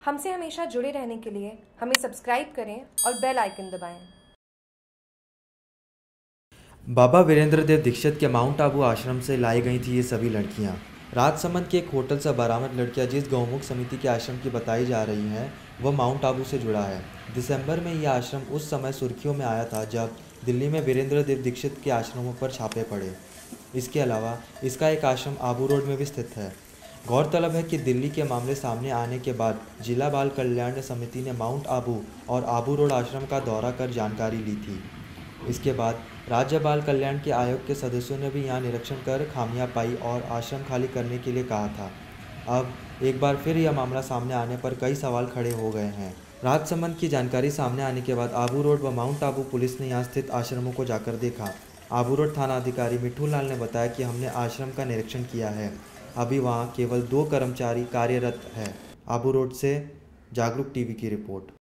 हमसे हमेशा जुड़े रहने के लिए हमें सब्सक्राइब करें और बेल आइकन दबाएं। बाबा वीरेंद्र देव दीक्षित के माउंट आबू आश्रम से लाई गई थी ये सभी लड़कियां। राजसमंद के एक होटल से बरामद लड़कियां जिस गौमुख समिति के आश्रम की बताई जा रही हैं वह माउंट आबू से जुड़ा है। दिसंबर में यह आश्रम उस समय सुर्खियों में आया था जब दिल्ली में वीरेंद्र देव दीक्षित के आश्रमों पर छापे पड़े। इसके अलावा इसका एक आश्रम आबू रोड में भी स्थित है। गौरतलब है कि दिल्ली के मामले सामने आने के बाद जिला बाल कल्याण समिति ने माउंट आबू और आबू रोड आश्रम का दौरा कर जानकारी ली थी। इसके बाद राज्य बाल कल्याण के आयोग के सदस्यों ने भी यहां निरीक्षण कर खामियां पाई और आश्रम खाली करने के लिए कहा था। अब एक बार फिर यह मामला सामने आने पर कई सवाल खड़े हो गए हैं। राजसमंद की जानकारी सामने आने के बाद आबू रोड व माउंट आबू पुलिस ने यहां स्थित आश्रमों को जाकर देखा। आबू रोड थाना अधिकारी मिठू लाल ने बताया कि हमने आश्रम का निरीक्षण किया है। अभी वहां केवल 2 कर्मचारी कार्यरत है। आबू रोड से जागरूक टीवी की रिपोर्ट।